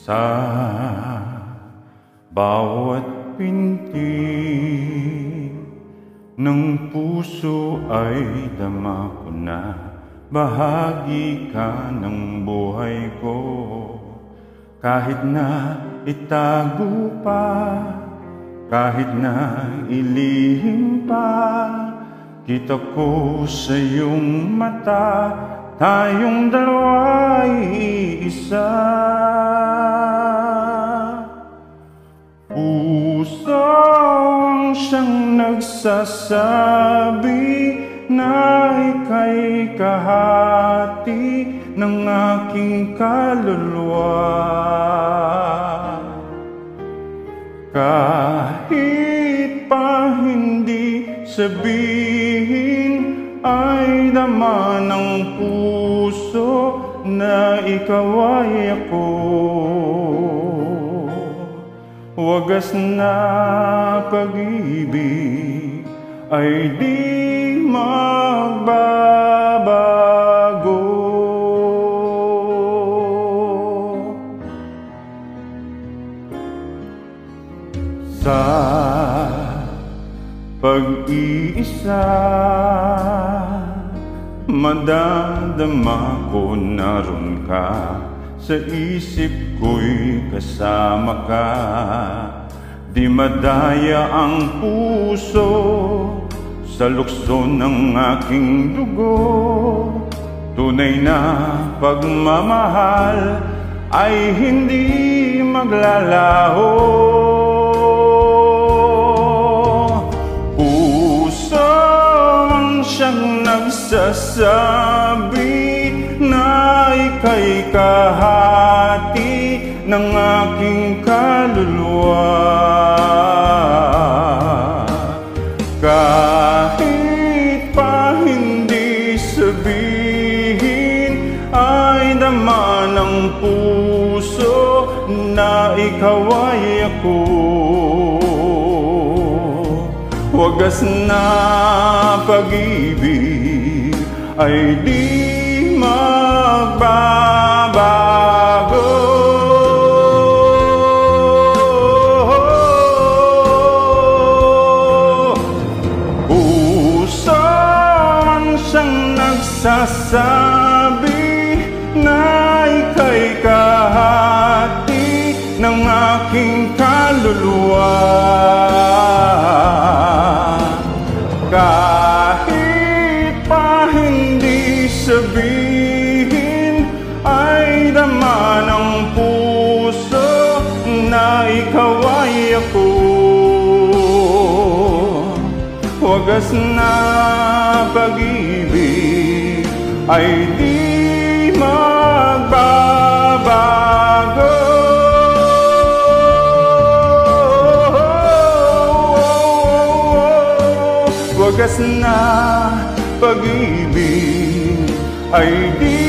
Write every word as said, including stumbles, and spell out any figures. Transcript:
Sa bawat pinti ng puso ay dama ko na bahagi ka ng buhay ko. Kahit na itago pa, kahit na ilihim pa, kita ko sa iyong mata, tayong dalawa'y iisa. Puso ang siyang nagsasabi na ika'y kahati ng aking kaluluwa. Kahit pa hindi sabihin, ay dama ng puso na ikaw ay ako. Wagas na pag-ibig ay di magbabago. Sa pag-iisa, madadama ko naroon ka. Sa isip ko'y kasama ka. Di madaya ang puso sa lukso ng aking dugo. Tunay na pagmamahal ay hindi maglalaho. Puso ang siyang nagsasabi na ika'y kahati ng aking kaluluwa. Kahit pa hindi sabihin, ay dama ng puso na ikaw ay ako. Wagas na pag-ibig ay di magbabago. Puso ang siyang nagsasabi na ika'y kahati ng aking kaluluwa. Kahit pa hindi sabihin, ay dama ng puso na ikaw ay ako. Wagas na pag-ibig ay di magbabago. Wagas na pag-ibig ay di